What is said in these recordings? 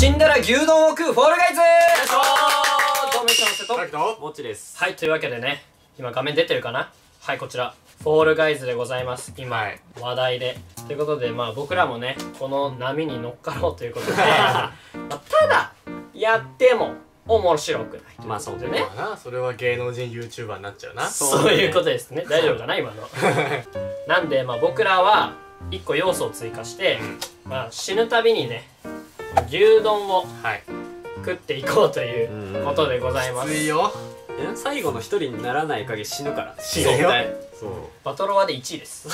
死んだら牛丼を食うフォールガイズ。どうも、瀬戸もっちです。 はい、というわけでね、今画面出てるかな。はい、こちらフォールガイズでございます。今、話題でということで、まあ僕らもねこの波に乗っかろうということでまあ、ただやっても面白くない。 まあそうでね、 それは芸能人 YouTuber になっちゃうな。 そういうことですね。大丈夫かな今のなんで、まあ僕らは1個要素を追加して、まあ死ぬたびにね牛丼を食っていこうということでございます。 きついよ。 最後の一人にならない限り死ぬから。 死ぬよ。 そうバトロワで1位です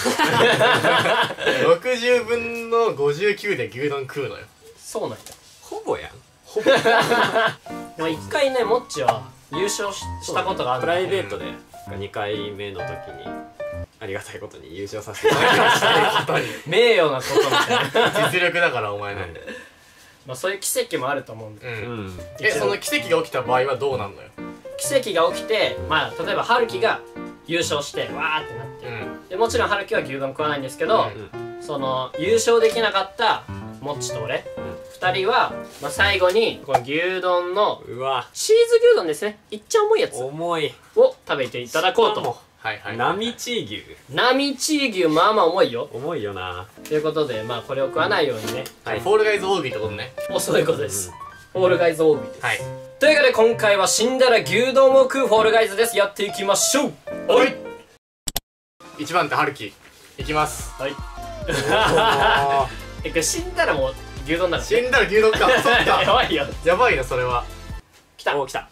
60分の59で牛丼食うのよ。 そうなんだ。 ほぼやん。 ほぼまあ1回ねモッチは優勝したことがある。 プライベートで2回目の時にありがたいことに優勝させていただきました名誉なことみたいな実力だからお前なんで。 まあそういう奇跡もあると思うんで、 その奇跡が起きた場合はどうなんのよ。 奇跡が起きて、まあ例えば春樹が優勝してわーってなって、でもちろん春樹は牛丼食わないんですけど、その優勝できなかったモッチと俺、2人は、まあ、最後にこの牛丼のチーズ牛丼ですね、いっちゃ重いやつを食べていただこうと。 並チー牛。 並チー牛まあまあ重いよ。 重いよな。 ということで、まあこれを食わないようにね、 フォールガイズ OB ってことね。 そういうことです。フォールガイズ OB です。というわけで今回は死んだら牛丼を食うフォールガイズです。やっていきましょう。はい、 1番手春樹いきます。 はいこれ死んだらもう牛丼なの。 死んだら牛丼か。そっかやばいよ。 やばいなそれは。 来た。 お、来た。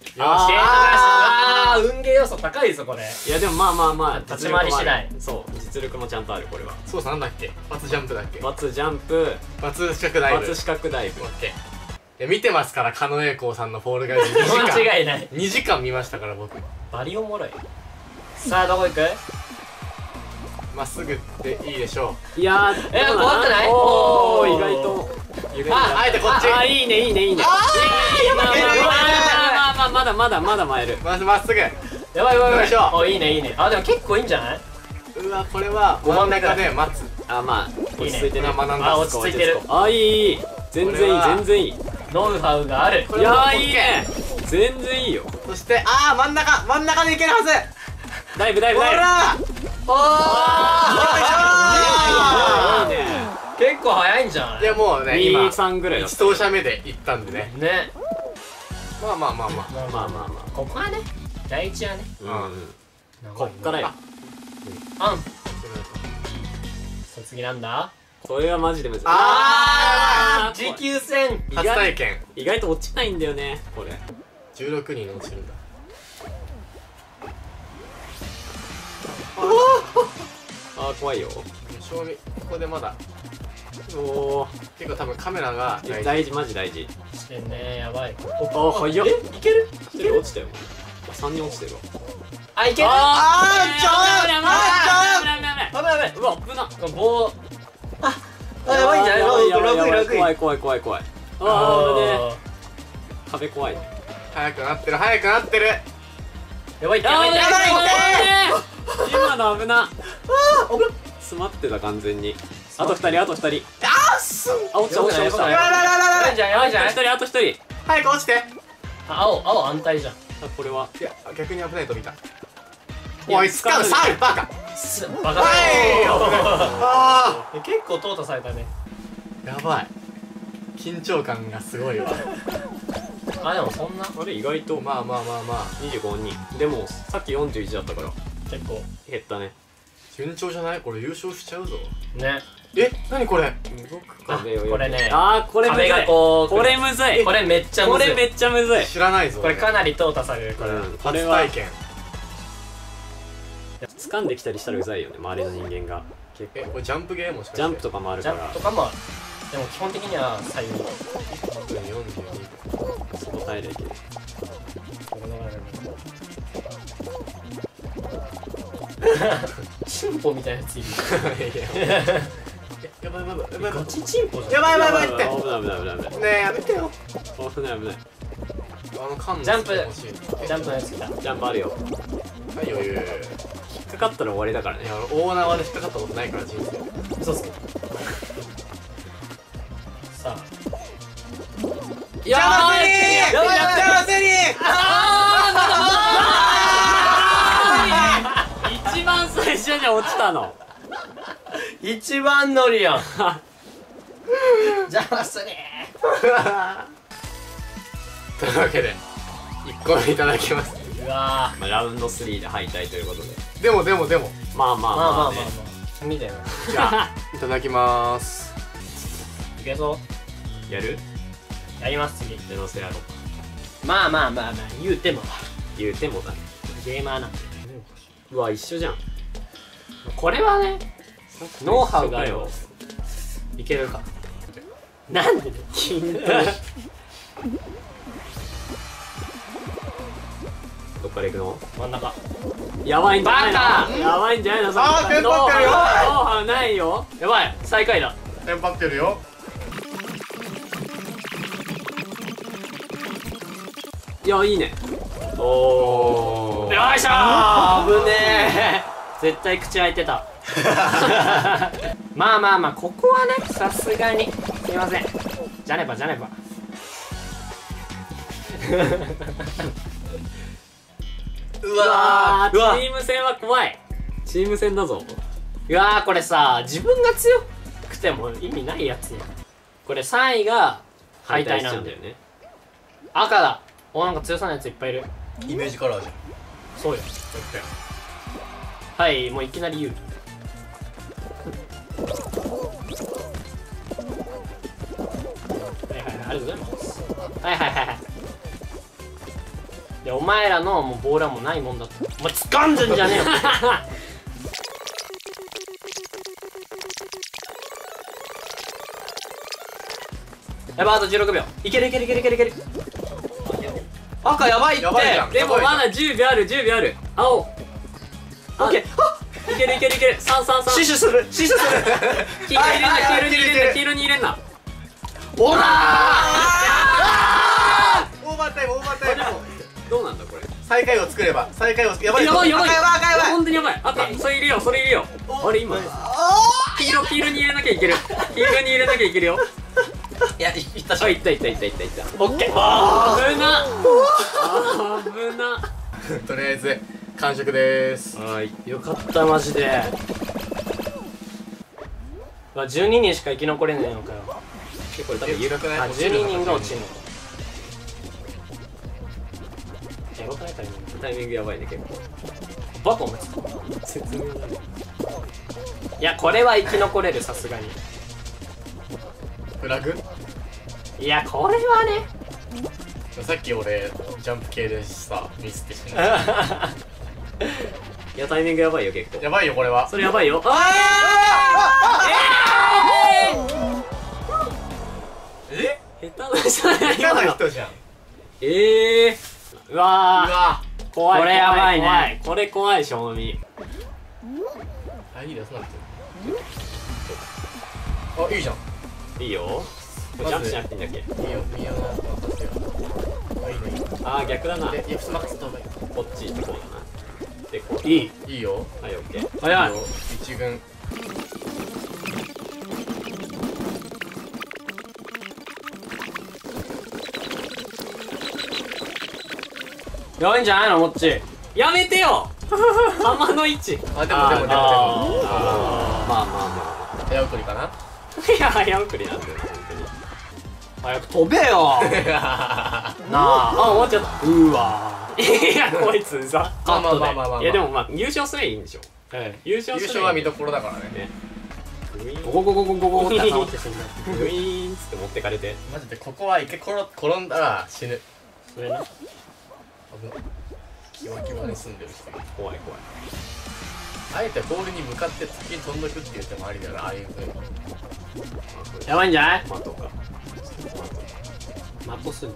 ああ、運ゲー要素高いぞこれ。 いやでもまあまあまあ立ち回り次第。 そう、実力もちゃんとある。これはそうさ、なんだっけ、バツジャンプだっけ。 バツジャンプ、 バツ四角ダイブ、 バツ四角ダイブ。 オッケー。いや見てますから、狩野英孝さんのフォールガイズ2時間間違いない。 2時間見ましたから僕。 バリおもろい。さあどこ行く。 まっすぐでいいでしょう。いやー、怖くない。 おお、意外と。 あえてこっち。 あ、いいねいいねいいね。ああ、やばいやばいやばい。まだ前る。 まっすぐ。 やばいやばいやばい。お、いいねいいね。あ、でも結構いいんじゃない。 うわ、これは真ん中で待つ。 あ、まあ落ち着いてね。 あ、落ち着いてる。 あ、いい、全然いい全然いい。 ノウハウがある。 いや、いいね、全然いいよ。 そして真ん中でいけるはず。 ダイブダイブダイブ。 おー、 いいね。 結構早いんじゃない。 いやもうね、今 2、3ぐらい 1投射目でいったんでね。まあここはね、第一はね、 こっからよ。 次なんだ。 これはマジでむずい。 持久戦初体験。 意外と落ちないんだよねこれ。 16人落ちるんだ。 ああ、怖いよ。 正味ここでまだ。 おお、 結構多分カメラが大事、マジ大事。 してんね、やばい。 あ、早っ。 いける。 1人落ちたよ。3人落ちてるわ。 あ、いける。 危ない。うわ、危な。 棒。やばいんじゃない。 怖い。ああ、危ねえ。壁怖い。 早くなってる。 やばい。 今の危な。詰まってた完全に。あと2人。あ、落ちた。 やばいじゃん。 あと1人。 早く落ちて。 青安泰じゃん。 これは。 いや、逆に危ないと見た。おい、スカウサイバカ。 バカ。結構淘汰されたね。 やばい。緊張感がすごいわ。 でもそんな。 あれ意外とまあ 25人。でもさっき41だったから結構減ったね。 順調じゃない？これ優勝しちゃうぞ。 ね。 何これ？ 動く壁を。 これね。 これむずい。これむずい。 これめっちゃむずい。 知らないぞ。 これかなり淘汰される。これ初体験。 掴んできたりしたらうざいよね、周りの人間が。 これジャンプゲーもしかして。 ジャンプとかもあるから。 ジャンプとかも。でも基本的には左右。 そこ耐えれいける。 チンポみたいなやついる。 やばいガチチンポじゃん。 やばいって。 危ない。 ねえ、やめてよ。 危ない。 ジャンプのやつ来た。 ジャンプあるよ。 はい、余裕。 引っかかったら終わりだからね。 いや、大縄で引っかかったことないから人生。 嘘っすか。さあやばいやばいやばい一番最初に落ちたの一番乗りやん邪魔すねというわけで1個目いただきます。 うわまあラウンド3で敗退ということででもまあまあまあまあまあねみたいなじゃあいただきまーす。 いけそうやるやります次。 でのせやろうかまあまあまあまあ言うても言うてもだねゲーマーなんでうわ一緒じゃんこれはねノウハウがよいけるかなんで筋トレどっから行くの真ん中やばいんじゃないのバカやばいんじゃないのあーテンパってるよノウハウないよやばい最下位だテンパってるよ。 いやいいねおーよいしょー危ねえ絶対口開いてたまあまあまあここはねさすがにすいませんじゃねばじゃねばうわーチーム戦は怖いチーム戦だぞうわーこれさ自分が強くても意味ないやつやこれ3位が敗退なんだよね赤だおなんか強そうなやついっぱいいるイメージカラーじゃん。 そうよはいもういきなり有利はいはいはいありがとうございますはいはいはいはいでお前らのもうボールはもうないもんだってお前掴んでんじゃねえよやばいあと16秒いけるいけるいけるいけるいける赤やばいってやばいじゃんでもまだ10秒ある10秒ある青オッケーいけるいけるいける333 死守する死守する黄色に入れんな黄色に入れんな黄色に入れんなおらオーバータイムオーバータイム。 どうなんだこれ最下位を作れば最下位をやばいやばいやばい赤やばい赤やばい。 本当にやばい赤それいるよそれいるよあれ今黄色に入れなきゃいける黄色に入れなきゃいけるよいやいったしあいったいったいったいったいったオッケー危な危なとりあえず完食でーす。 はいよかったマジでまあ12人しか生き残れねえのかよ結構多分緩くない？ あ12人が落ちるのかやばくないタイミングタイミングやばいね結構バカお前説明だねいやこれは生き残れるさすがにフラグ？ いやこれはねさっき俺ジャンプ系でさミスってしないいやタイミングやばいよ結構やばいよこれは。 それやばいよえ？ 下手な人じゃない嫌な人じゃん。 うわうわ怖いこれやばいね怖いこれ怖い正味あ、いいですなんて。あ、いいじゃん。 いいよジャンプしなくていいんだっけいいよ、見ような。あ、いいねいいね。 あー逆だなで、F マックスとかいこっち行ってこうだなでこういいい。いいよ。 はいオッケー早いいいよ一軍。 やばいんじゃないのもっちやめてよ浜の位置あ、でもまあまあエア送りかな。 まあいや早送りなんだよ本早く飛べよなあ終わっちゃったうーわ当にいやこいつさまあまあまあまあまあ。 いやでもまあ優勝すればいいんでしょ優勝すればいい優勝は見どころだからね。 ねグイーンゴゴゴゴゴゴゴって挟まって死んだグイーンっつって持ってかれてマジでここは池転んだら死ぬ。 それな危ない。キワキワに住んでる人。 怖い怖いあえてボールに向かって先に飛んどくっていう手もありだよな、ああいう風に。 やばいんじゃないマトかマットする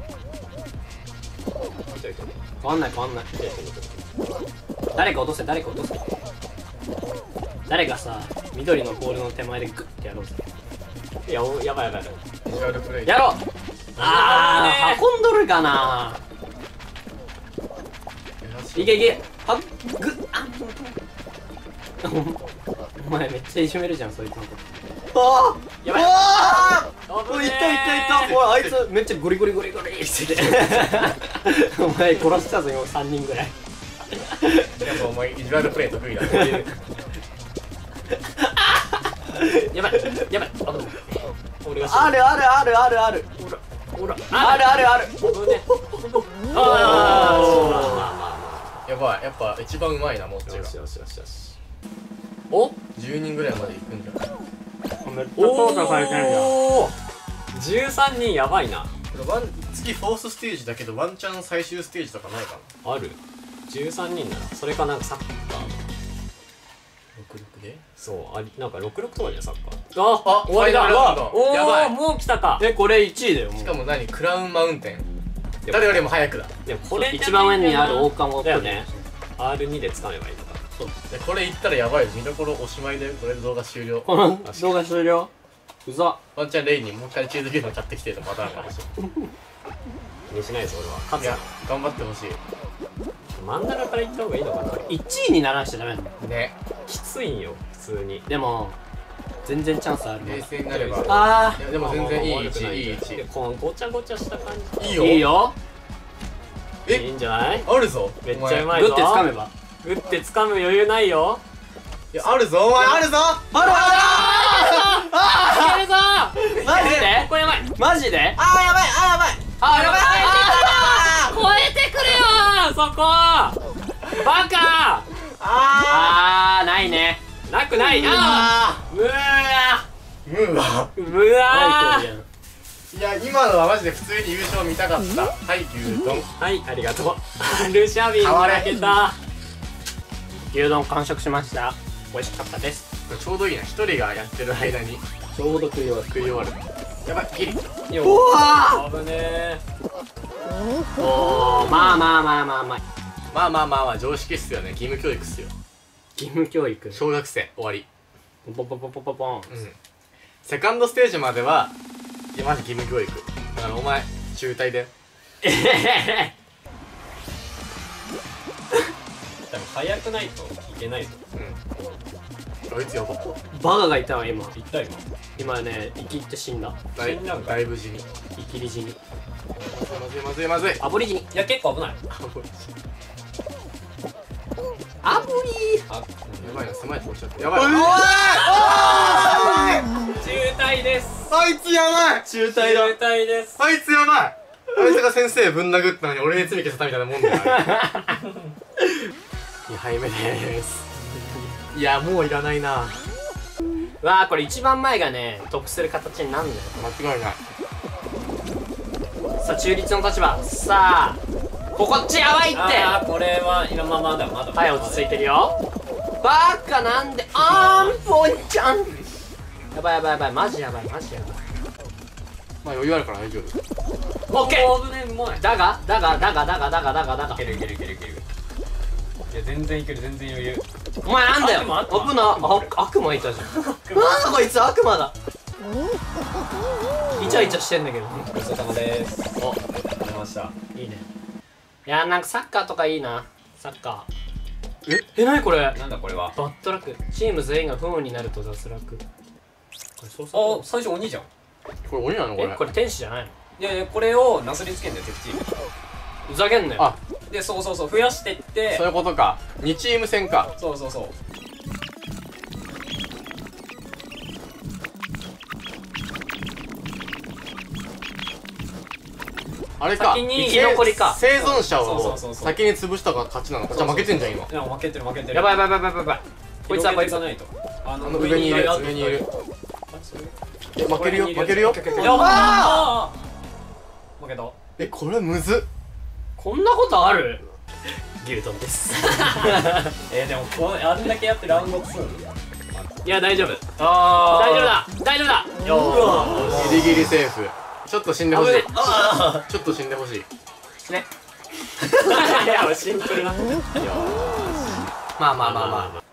ちょいとね変わんない変わんない誰か落とせ誰か落とせ誰がさ緑のボールの手前でグッてやろうぜいややばいやばいやばいビジュアルプレイ。 やろうあー運んどるかなーいけいけはっグッあお前めっちゃいじめるじゃんそいつのことやばい危ねいったいったいった。ほらあいつめっちゃゴリゴリゴリゴリしててお前殺したぞ今3人ぐらい。 やっぱお前意地悪プレイ得意だね。 やばいやばい。 俺があるあるあるあるある。 ほらあるあるある。 やばい、やっぱ一番うまいな、もっちが。 よしよしよしよし。 お ?10 人ぐらいまで行くんじゃない？ めっちゃ操作されてるじゃん。 おー13人やばいな。 次フォースステージだけどワンチャン最終ステージとかないかな。 ある13人ならそれかなんかサッカー 66でそうなんか66とかじゃんサッカー。 あ終わりだ。 ファイナルラウンドおやばい。 おもう来たか。 これ1位だよもう。 しかも何クラウンマウンテン誰よりも早くだ。 でもこれ一番上にある王冠をだよね。R2 で掴めばいいのか。 でこれ言ったらやばいよ。見どころおしまいでこれで動画終了。 この動画終了。うざ。 ワンチャンレイにもう一回チーズケーキ買ってきてるパターンがあるし。 気にしないです俺は。勝ついや頑張ってほしい真ん中から行った方がいいのかな。 1位にならしちゃダメなの。 ね。 きついんよ普通に。 でも全然チャンスあるま冷だ。 静になれば。 あいやでも全然いい位置悪くないいい位置。 でこのごちゃごちゃした感じいいよ。 いいよ。 いいんじゃない。 あるぞ。 めっちゃうい。 まいぞ。 グッて掴めば。 グッて掴む余裕ないよ。 いやあるぞお前あるぞ。 あるあいけるぞー。 マジでここやばい。 るマジで。 やばいやばい。 やばい。 超えてくれよーそこバカないね。 なくない。あーうわムーはーうわはいいや今のはマジで普通に優勝見たかった。はい牛丼。 ーはいありがとう。ルシャビンに負けた。 牛丼完食しました。美味しかったです。 これちょうどいいな。一人がやってる間にちょうど食い終わる。 食い終わる。やばいギリ。 ようわ危ねおーまあまあまあまあまあ。 まあ常識っすよね。義務教育っすよ。 義務教育。 小学生終わり。 ポポポポポポン。 セカンドステージまではいやマジ義務教育だからお前中退だよ。 多分早くないといけないと。 あいつやば。 バカがいたわ今。 いった今。 今ね生きって死んだ。 だい死んだんかだいぶ死に。 生きり死に。 まずいまずい。 アボリジニ。 いや結構危ない。 アボリあやばいな狭いとこ来ちゃった。やばい。 渋滞です。 あいつやばい。 中渋滞です。 あいつやばい。あいつが先生ぶん殴ったのに俺に罪消せたみたいなもんだよ。2杯目でーす。いやもういらないな。 わあこれ一番前がね得する形になるんだよ。 間違いない。 さあ中立の立場。さあこっちやばいって。 あーこれは今まだはい落ち着いてるよ。バカなんでポンちゃん。やばいやばいやばいマジやばいマジやばい。 まあ余裕あるから大丈夫。 オッケー。 危ねえもういだがけるいけるいけるいける。いや全然いける全然余裕。 お前なんだよ。 悪魔危な。悪魔いたじゃん。なんだこいつ悪魔だ。イチャイチャしてんだけど。 ごちそうさまです。お出ました。 いいね。いやなんかサッカーとかいいな。サッカー。なにこれ。 なんだこれは。 バッドラック。チーム全員が不運になると脱落。これ操作あ最初鬼じゃん。 これ鬼なのこれ。 これ天使じゃないの。 いやいやこれをなすりつけんだよ敵チーム。 ふざけんなよ。 あでそう増やしてってそういうことか。2チーム戦か。 そうあれか。 先に生き残りか。 生存者をそう先に潰したが勝ちなのか。じゃあ負けてんじゃん今。 いや負けてるやばいやばいやばいやばい。こいつはこいつ。 ないとあの上にいる上にいる。負けるよ負けるよ。 やばー負けた。 これむずっ。 こんなことある。牛丼です。 でもあんだけやってラウンド2。 いや大丈夫。 あ大丈夫だ大丈夫だ。よギリギリセーフ。ちょっと死んでほしい。ちょっと死んでほしい。 ーね。 いやシンプルな。 まあまあまあまあ。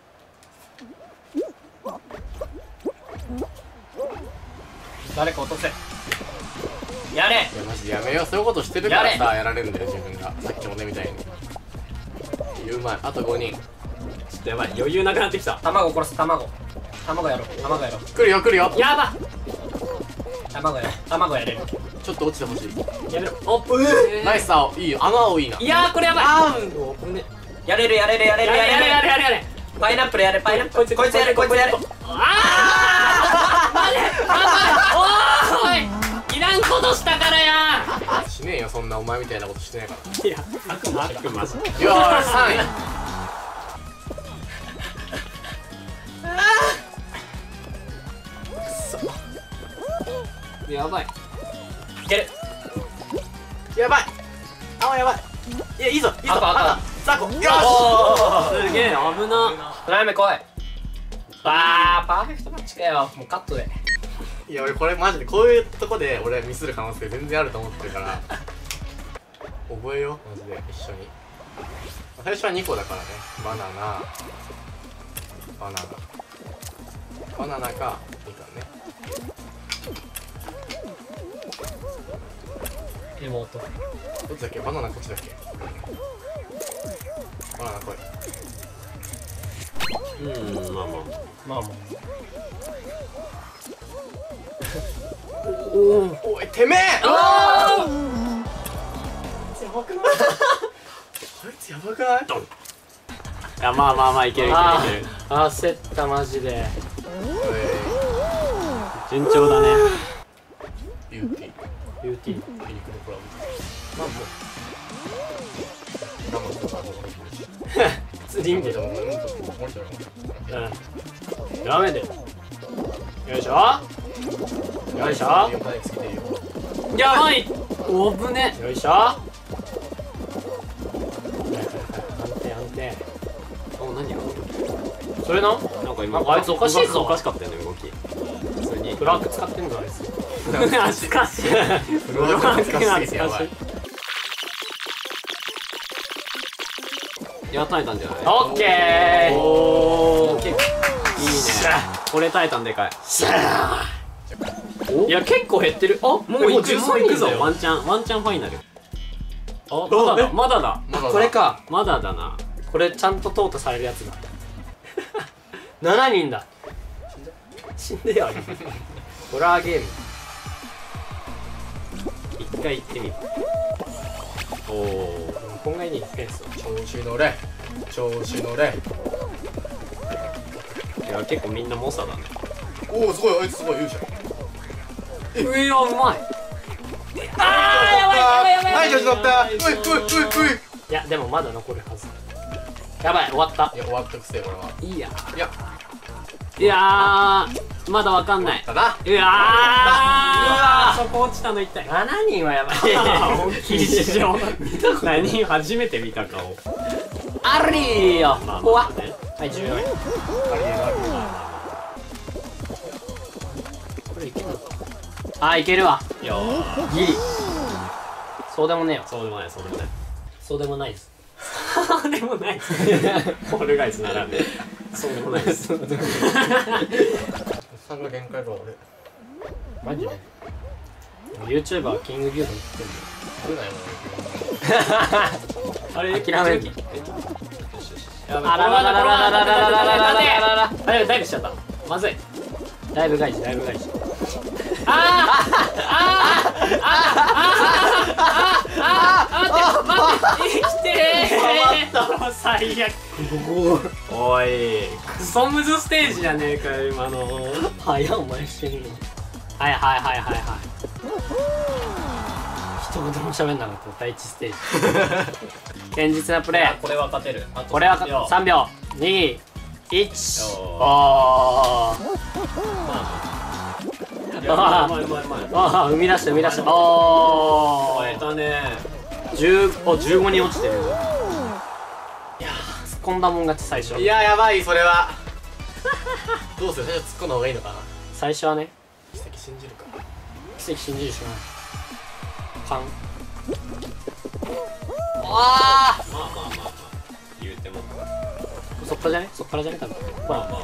誰か落とせ。やれ。 いやマジでやめよう。そういうことしてるからさやられるんだよ自分が。さっき俺みたいに。うまい。あと5人。 ちょっとやばい余裕なくなってきた。 卵殺す卵やろう。卵やろう。 来るよ来るよ。 やば。 卵やれる。 ちょっと落ちてほしい。 やめろ。おナイス青、いいよ。あの青いいな。 いやーこれやばい。やれる。パイナップルやれ、パイナップル。こいつやれ。おーい。いらんことしたからや。 しねえよ、そんなお前みたいなことしてないから。 いや悪魔じゃん。 よーし、3位。 やばい。 いける。 やばい。青やばい。いや、いいぞ。 赤。 ザコ。よし。 すげえ危な。 トライ目来い。パーフェクトマッチかよ。もうカットで。 いや、俺これマジでこういうとこで俺ミスる可能性全然あると思ってるから覚えよう、マジで一緒に。最初は2個だからね。バナナかみかんね。 妹。 どっちだっけ？バナナこっちだっけ？バナナ来い。 まあおい、てめえ！ あやばくない？こいつやばくない？ いやまあいける。 焦ったマジで。 順調だね。 ビューティー。 ユーティー。 ユニクロコラボ。 まあもうガムとかも普通にいいんだよ。ダメだよ。よいしょ。やばい。おぶね。よいしょ。安定。 お、何がそれな。 なんか今あいつおかしいぞ。 おかしかったよね動き。普通にフラッグ使ってんぞあいつ。 懐かしい。 フロアが懐かしい。やばい。 いや、耐えたんじゃない？ オッケー。 おー、いいね。これ耐えたんでかい。 いや結構減ってる。あ、もう行くぞ。 ワンチャンファイナル。まだだ。 これか。 まだだな。 これちゃんと淘汰されるやつだ。7人だ。死んでよ。ホラーゲーム。一回行ってみる。 おお。 こんがいいフェンス。 調子乗れ。 いや結構みんな猛者だね。 おお、すごい、あいつすごい、勇者。 うまい。 はい、調子乗った。うい。 いやでもまだ残るはず。やばい、終わった。 いや、終わったくせえ、俺は。 いやいや、 まだわかんない。 だな。 そこ落ちたの痛い。 7人はやばい。 大きい市場。何初めて見た顔。 ありーよ。怖っ。 ね。 はい、14位。これいけるのか。あ、いけるわ。 よー。 ギリ。そうでもねえよ。 そうでもない。 そうでもないです。 そうでもない。ホールガイズならね。そうでもないです。 さんが限界だ、俺。 マジで YouTuber はキングギルドに行ってんだよ。 来るなよ。 あれ諦める気。 ああらダイブしちゃった。まずい。ダイブ返し。待って生きてー。最悪。 おい、クソムズステージじゃねえかよ今の。 早お前してるの。はい一言も喋んなかった第一ステージ。堅実なプレー。 これは勝てる。 これは3秒2、1。おー。 うまい。 ああ、生み出した。おー。 超えたね。 15に落ちてる。いやー、突っ込んだもん勝ち最初。 いや、やばい、それは。どうする？最初突っ込んだ方がいいのかな。 最初はね、 奇跡信じるか。 奇跡信じるしかない。勘。 まあ言うても。 そっからじゃね多分。ほら。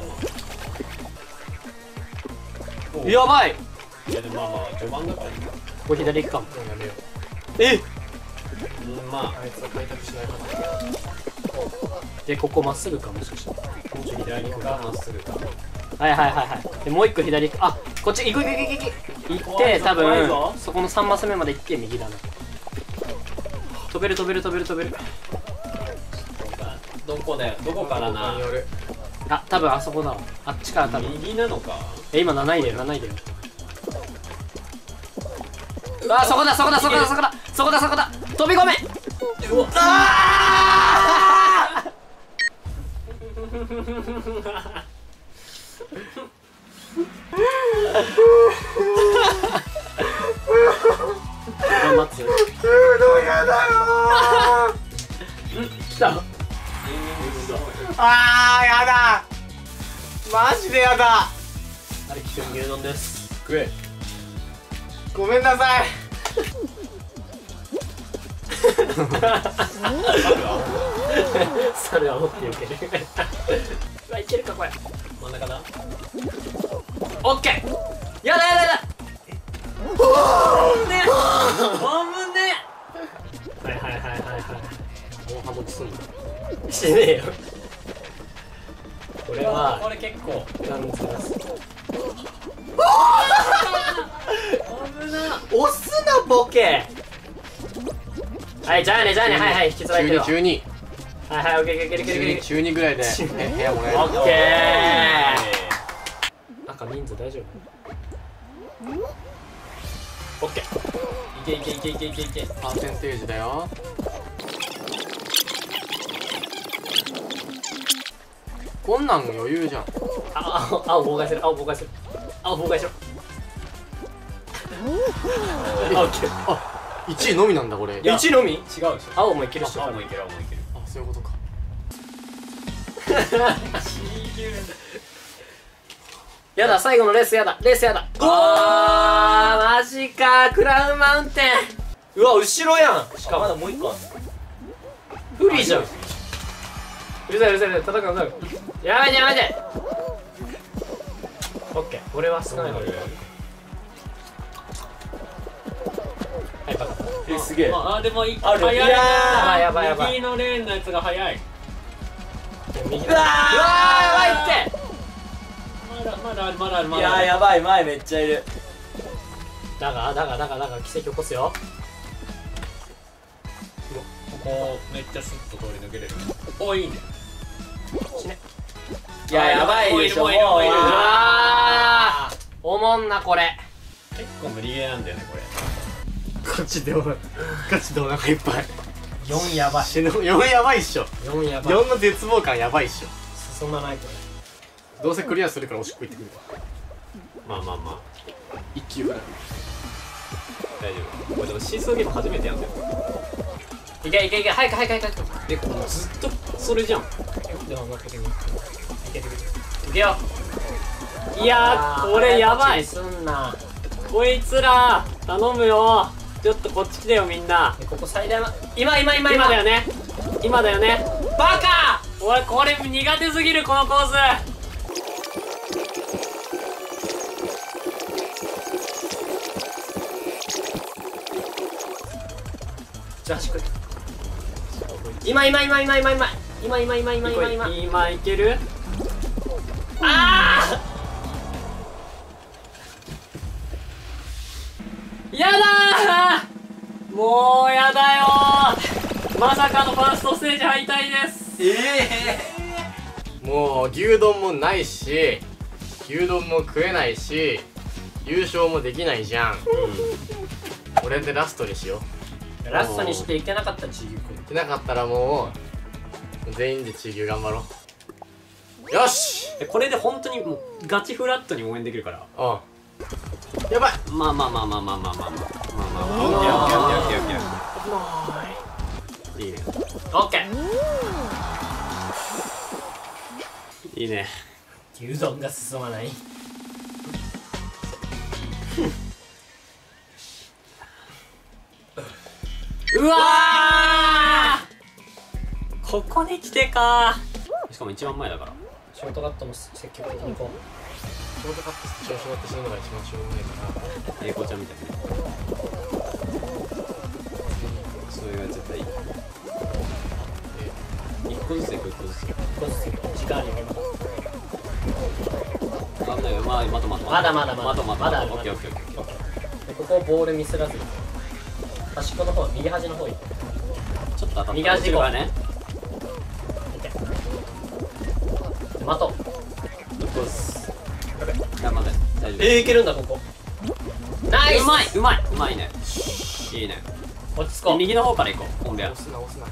おやばい。 いやでも序盤だからね。 ここ左行くかも。 もうやめよう。 え。 まあいつは開拓しないはず。 でここまっすぐかもしかして。 あもうちょい左かまっすぐか。 はい。でもう一個左行く。あ、こっち行く。 行って多分そこの3マス目まで行って右だな。飛べる飛べる飛べる飛べる。 どこでどこからな。 あ、多分あそこだわ。あっちから多分右なのか。 今7位だよ7位だよ。あ、そこだそこだそこだそこだそこだそこだ。飛び込め。うわあ頑張って。やだよー。来た。 あーやだマジでやだ。 あれ、きくん牛丼です。 食え。 ごめんなさい。 猿は持って受ける。うわ、いけるかこれ。 真ん中だ。 オッケー。やだやだやだ。おーね。おむね。はいはいはいはいはい。 もう破滅すんの。 してねえよ。これはこれ結構なんつうの。押すなボケ。はい、じゃあねじゃあね、はいはい、引き継がれてるわ。 中2 はいはい、オッケーオッケーオッケーオッケー。 中2ぐらいで部屋もらえる。 オッケー。赤人数大丈夫？オッケー。いけいけいけいけいけいけ。 パーセンテージだよ。こんなん余裕じゃん。 青妨害する青妨害する青妨害しろ。あ、オッケー。 あ、1位のみなんだこれ。 1のみ？違うでしょ。 青もいけるっしょ。 青もいける青もいける。 あ、そういうことか。 やだ、最後のレースやだ、レースやだ。マジか、クラウンマウンテン。うわ、後ろやん。しかもまだもう一個ある。 不利じゃん。うるさいうるさいうるさい、叩くの叩く。やめてやめて。オッケー、俺は少ない方がいい。はい、バカ。 すげえ。 あ、でもいい。 ある。 早いな。 やばいやばいやばい。 右のレーンのやつが早い。 右だ。うわー、やばいって。 まだあるまだあるまいだある。 ややばい、前めっちゃいる。 だが奇跡起こすよ。 ここめっちゃスッと通り抜けれる。お、いいね。 いややばいでしょ。もういる。 うわー、おもんなこれ。 結構無理ゲーなんだよねこれ。 ガチでお腹いっぱい。 4やばい。 死ぬ。4やばいっしょ。 4やばい。 4の絶望感やばいっしょ。 進まないこれ。 どうせクリアするからおしっこ行ってくるわ。 まあまあまあ一級ぐらい。 大丈夫。これでもシーソーゲーム初めてやんだよ。 いけいけいけ、早く早く早く早く。 でこのずっとそれじゃん。 でも負けてみる。いけてみる。いけよ。 いやー、これやばい。 すんな。 こいつら頼むよ。ちょっとこっち来てよみんな。 ここ最大今だよね。今だよね。 バカ。 俺これ苦手すぎるこのコース。 じゃあしく。今いける。あーやだー、もうやだよー。まさかのファーストステージ敗退です。 もう牛丼もないし、牛丼も食えないし、優勝もできないじゃん。これでラストにしよう。 ラストにしていけなかったちぎくん。 いけなかったらもう全員で地牛頑張ろう。よし。 これで本当にもうガチフラットに応援できるから。 うん。やばい。 まあまあまあまあまあまあまあまあまあまあ。いいね。 オッケー。 いいね。 牛丼が進まない。 うわー、ここに来てかしかも一番前だから。 ショートカットも積極的に行こショートカットして調子乗って死ぬのが一番しょうがないから。 英孝ちゃんみたいなね。それが絶対いい。一個ずつ行く、一個ずつ。 う。時間あるよ今。 危ないよ。まあ、まだまだオッケーオッケーオッケー。 こボールミスらずに端っこの方右端の方行って、 ちょっと当たった右端行こうね。 見て待とう。 どうす。いや、待て、大丈夫。 いけるんだここ。ナイス。 うまいうまいうまいね。いいね。 落ち着こう。 右の方から行こう。コンベア押すな押すな。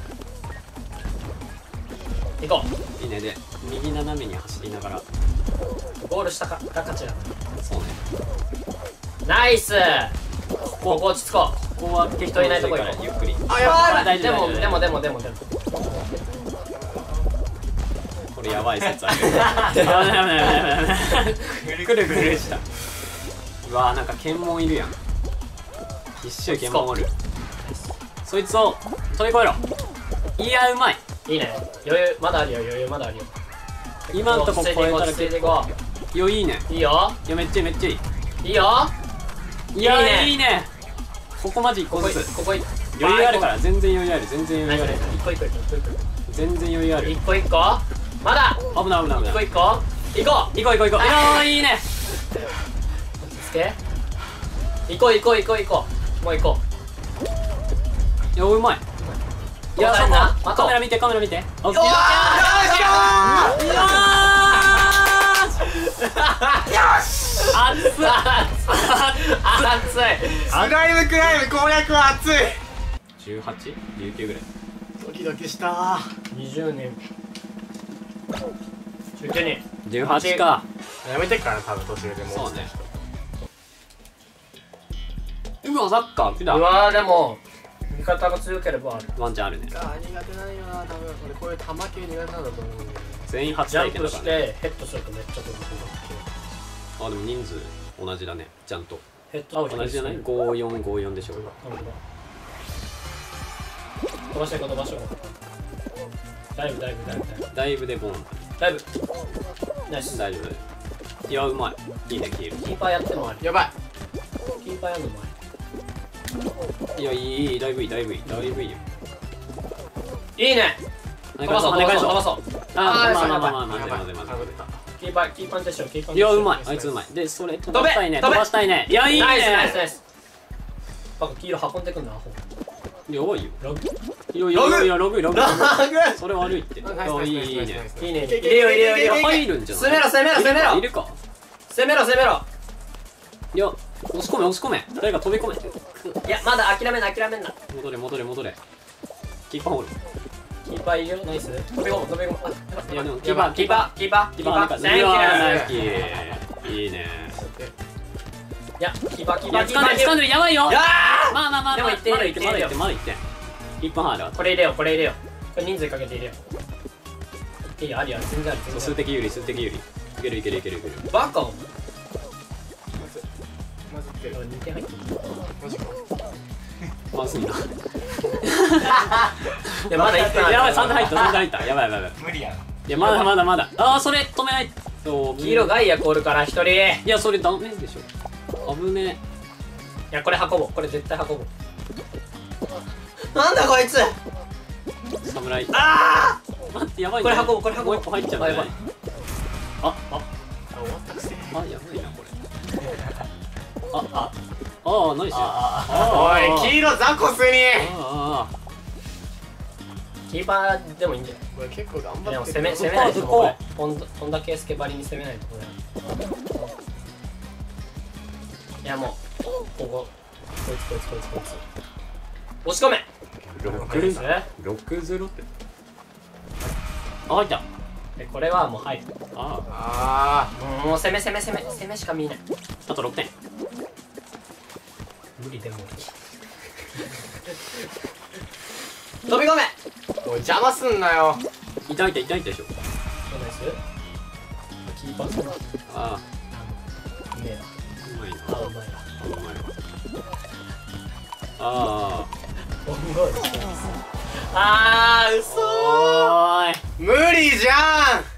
行こいいね。で右斜めに走りながら。 う。ゴールしたかが勝ちだ。 そうね。 ナイス。ここ落ち着こう。 ここは人いないとこ行こう。 ゆっくり。 あやばい。 大丈夫でもこれやばい説ある。やばいやばいやばいやばい。くるくるした。うわー、なんか検問いるやん。必死よ検問おる。そいつを飛び越えろ。いや、うまい。 いいね。余裕まだあるよ。余裕まだあるよ。 今んとこ超えたら落ち着いていこいや、いいね。 う。いいよ。 いや、めっちゃいいめっちゃいい。 いいよ。 いや、 いいねいいね。ここマジ1個ここずつここ余裕あるから。全然余裕ある。全然余裕ある。 一個一個一個全然余裕ある。 一個一個。まだ。 危ない危ない危ない。 一個一個。行こう。 行こう行こう行こう。いやー、いいね。 落ち着け。行こう行こう行こう行こう。もう行こいや、うまい。いや、そこ待とうカメラ見てカメラ見て。オッケー。 よいやーし熱っ熱い。 スライムクライム攻略は熱い。 18？ 19ぐらい。 ドキドキしたー。 20年。19人。 18か。 やめてっから多分途中でもう。 そうね。うわ、サッカー来た。 うわーでも味方が強ければある。 ワンチャンあるね。 あー苦手なんよな多分。俺こういう球系苦手なんだと思うんだよね。 全員初ジャン体験プしだからね。 てヘッドするとめっちゃ飛ぶ。 あ、でも人数同じだね。ちゃんとヘッド同じじゃない？ 5454でしょ。 飛ばしていこう飛ばしていこう。ダイブだいぶでボン。 ダイブ。ナイス。 大丈夫。いや、うまい。いいね、キール。 キーパーやってもある。 やばい。 キーパーやるのもあいや、いい、だいぶいい、だいぶいい、だいぶいいよ。 る。いいね。飛ばそう飛ばそう飛ばそう。 あー、まあまあまあまあ、 やばい待て待て待て。 キーパーでしょキーパー。 いや、うまい。あいつうまい。で、それ飛ばしたいね。 飛べ飛ばしたいね。いや、いいね。 ナイスナイスナイス。バカ黄色運んでくんなアホ。 やばいよ。 ログ。 いやいや、ログ。 ラグ。 それ悪いって。 ナイスナイスナイスいいね。 いいね。入れよ入れよ入れよ。 入るんじゃない？ 攻めろいるか？ 攻めろ。 いや、押し込め。誰か飛び込め。 いやまだ諦めんな。 戻れ。キーパーホール。 キーパーいるよ。ナイス。飛び込む。 いや、でもキーパー。センキュー。 いいね。 いやキーパー。 いや、掴んでる、やばいよ。 やまあ。 でも行ってるよまだ行って。1分半ある。 これ入れよこれ人数かけて入れよう。行っていいよ。あるよ全然ある。 数的有利。いける。 バカお前。 まずってる。 2点入ってる。 マジか。 まずいな。 いやまだ1分ある。 やばい、3点入った。やばい。 無理やん。 いや、まだ。あー、それ止めないと。 黄色ガイアコールから1人。 いや、それダメでしょ。危ねいやこれ運ぼう。これ絶対運ぼう。なんだこいつ。 え。侍。 あ待って、やばい。 これ運ぼう。 もう1個入っちゃうんじゃない？あ、 終わったくせに。 やばいな、これ。ナイス。 おい黄色ザコスに。 キーパーでもいいんじゃない。 これ結構頑でも張って攻めないとこれ本田圭佑ばりに攻めないとこれ。いやもうこいつ押し込め。 6-0って入った。 これはもう入る。 あもう攻めしか見えない。 あと6点。 無理でも飛び込め。 おい邪魔すんなよ。 痛いでしょ。 ナイス。キーパーさんうあめえな。 うまいな。 うまいな。オンゴールしてます。嘘ー。 おーい。 無理じゃん。